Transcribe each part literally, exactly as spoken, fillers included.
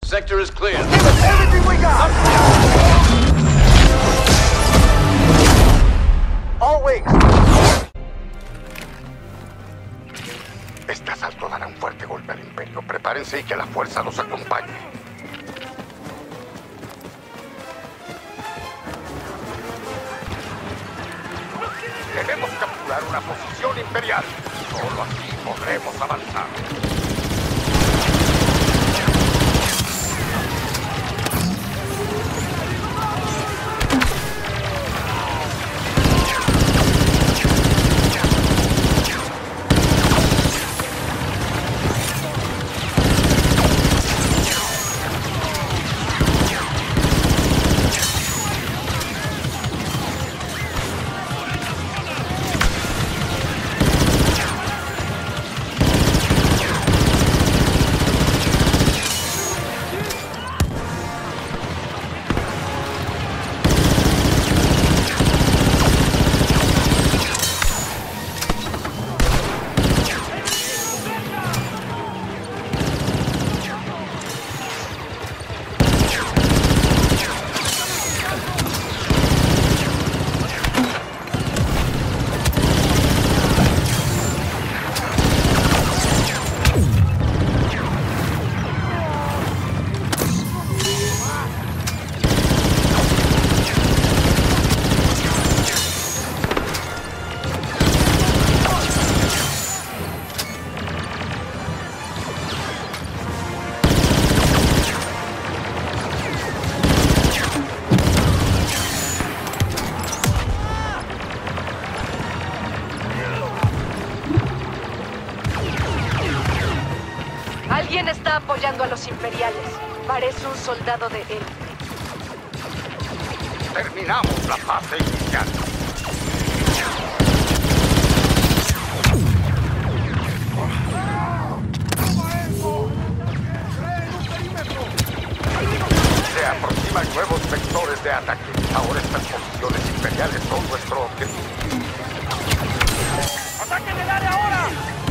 Sector is clear. Give us everything we got! All wings! Este asalto dará un fuerte golpe al Imperio. Prepárense y que la fuerza los acompañe. Debemos capturar una posición imperial. Solo así podremos avanzar. ¿Quién está apoyando a los imperiales? Parece un soldado de él. Terminamos la fase inicial. Se aproximan nuevos vectores de ataque. Ahora estas posiciones imperiales son nuestro objetivo. ¡Ataquen el área ahora!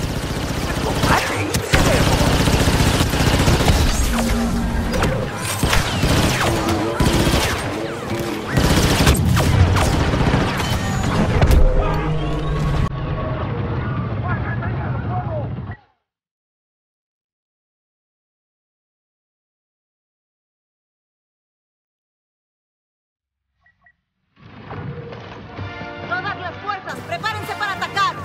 ¡Todas las fuerzas, prepárense para atacar!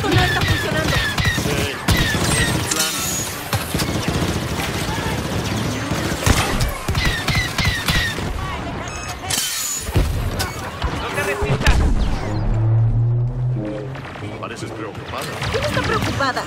Esto no está funcionando. Sí, es mi plan. ¡No te resistas! Pareces preocupada. ¿Quién está preocupada?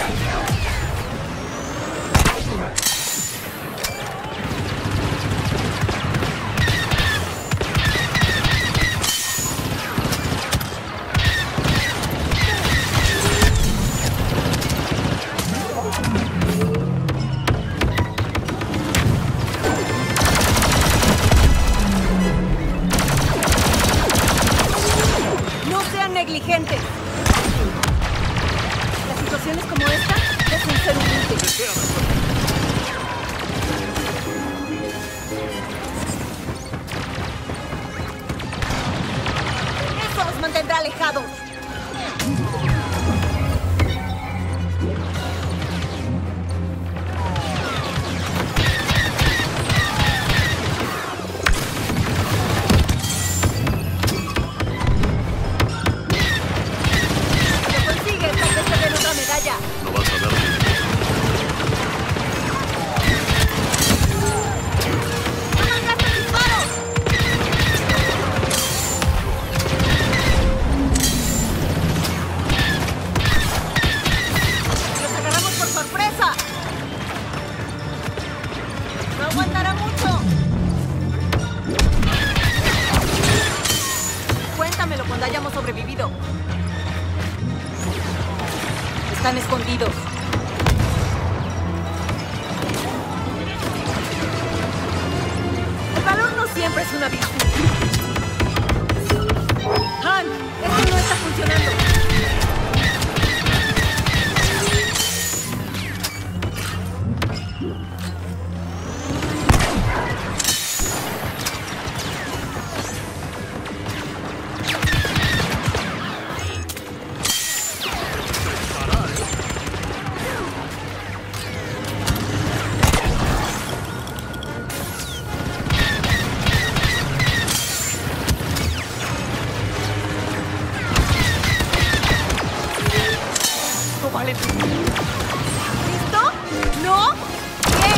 No sean negligentes. Las situaciones como esta es un ser humilde. Eso los mantendrá alejados. Si lo consigues, tal vez te den otra medalla. No vas a darme. ¡No malgastes disparos! ¡Los agarramos por sorpresa! ¡No aguantará mucho! Cuéntamelo cuando hayamos sobrevivido. Están escondidos. El valor no siempre es una virtud. Han, esto no está funcionando. ¡No vale! ¿Listo? ¿No? Bien.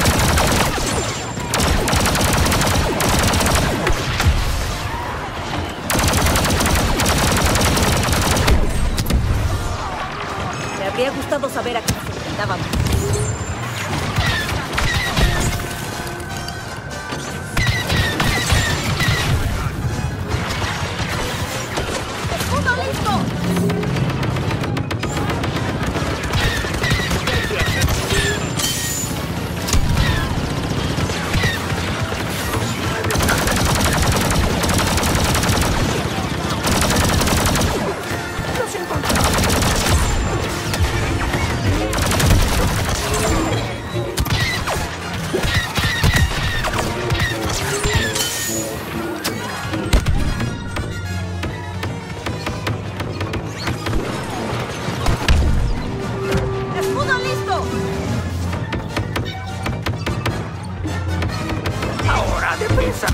Me habría gustado saber a qué nos enfrentábamos. ¡Escudo listo! ¡Los encontré! ¡Escudo listo! ¡Ahora, deprisa!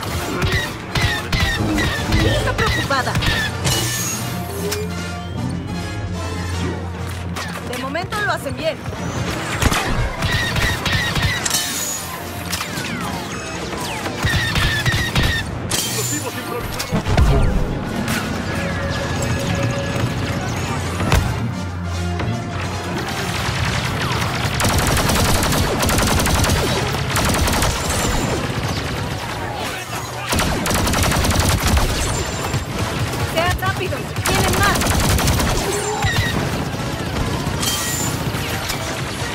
¿Quién está preocupada? De momento lo hacen bien. Explosivos improvisados. Sean rápidos. Tienen más.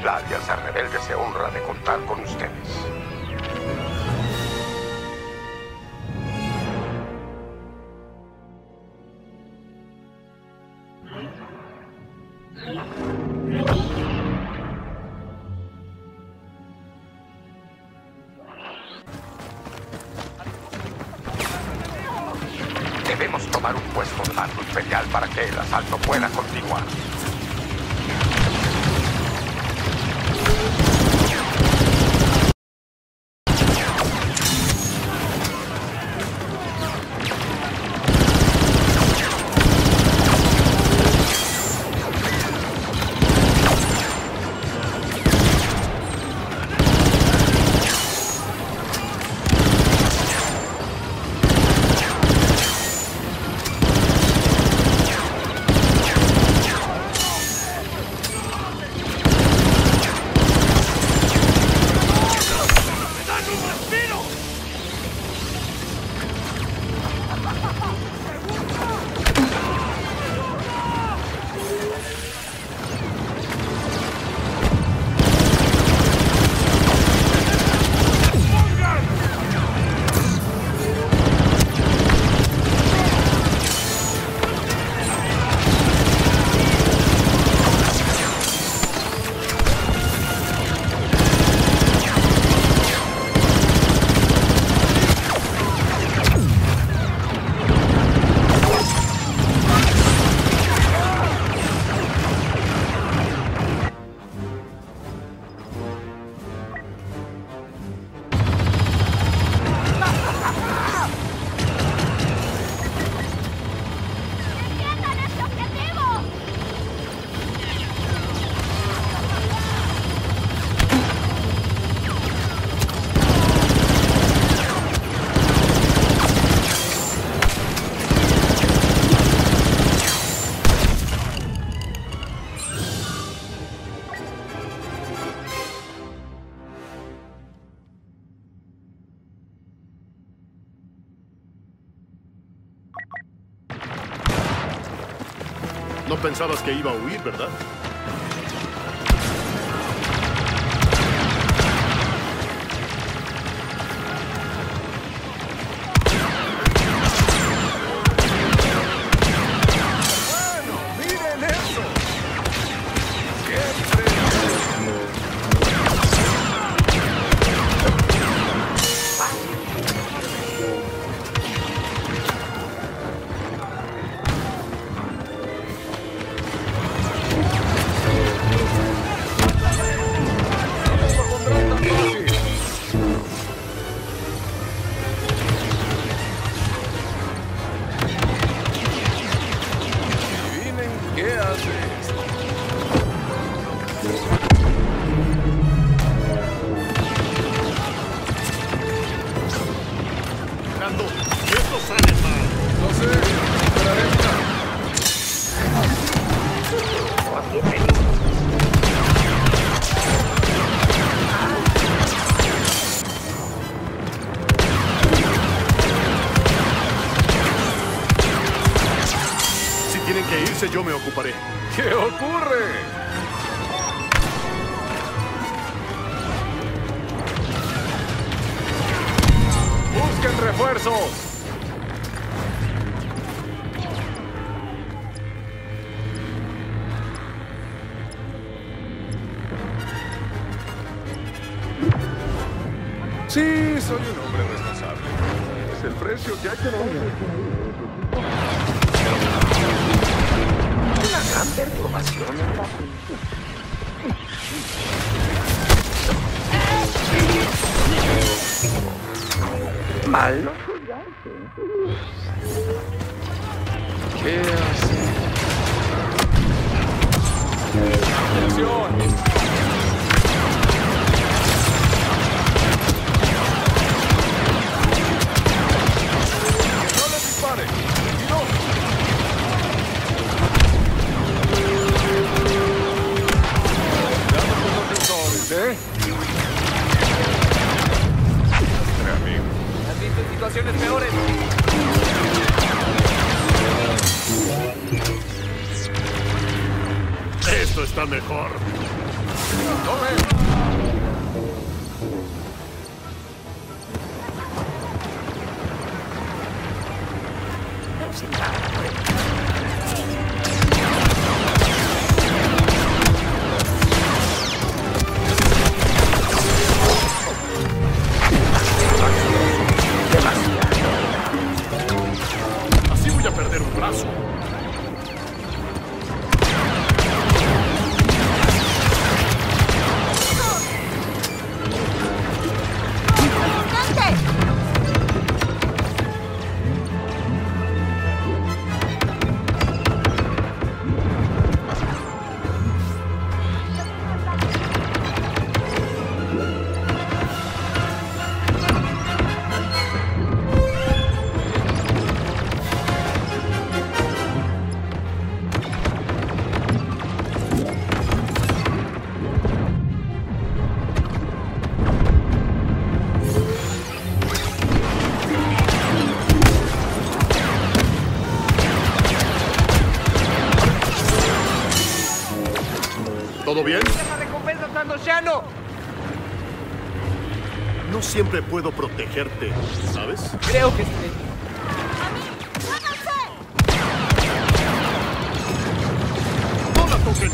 La Alianza Rebelde se honra de contar con ustedes. Debemos tomar un puesto de mando imperial para que el asalto pueda continuar. No pensabas que iba a huir, ¿verdad? ¡Bueno, miren eso! ¡Siempre! Esto sale mal. No sé, esperaré. Si tienen que irse, yo me ocuparé. ¿Qué ocurre? ¡Busquen refuerzos! Sí, soy un hombre responsable. Es el precio que hay que pagar. Una gran perturbación en la mal, ¿no? ¿Qué hace? ¡Atención! ¡No les dispare! ¡Y no! Cuidado con los sensores, ¿eh? ¿Has visto situaciones peores? Esto está mejor. ¡Tome bien? ¡Esa recompensa está en Oceano! No siempre puedo protegerte, ¿sabes? Creo que estaré. ¡No la toquen!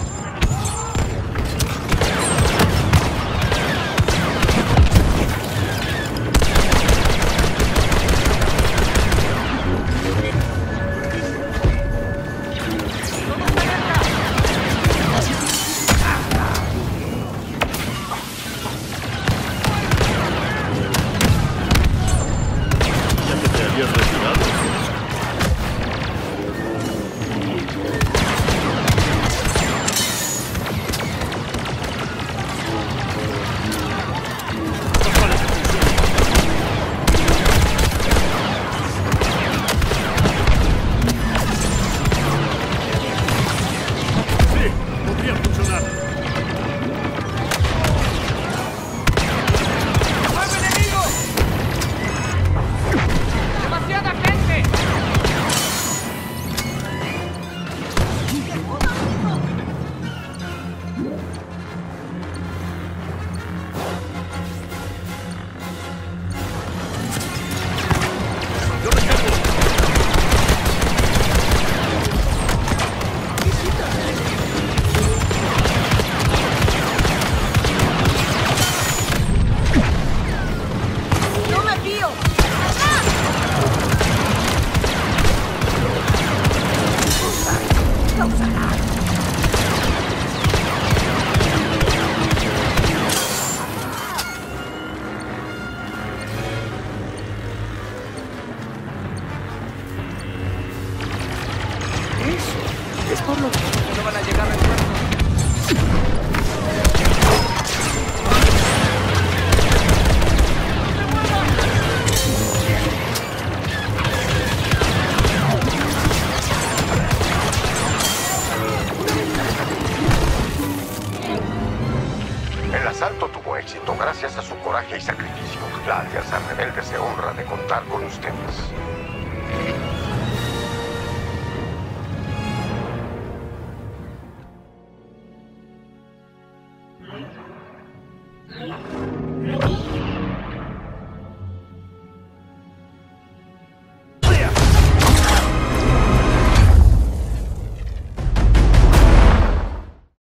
¿Ya que te habías retirado? Sí, podría funcionar. ¡Nuevo enemigo! ¡Demasiada gente! ¡Yo recargo! ¡No me fío! Es por lo que no van a llegar refuerzos. El asalto tuvo éxito gracias a su coraje y sacrificio. La Alianza Rebelde se honra de contar con ustedes.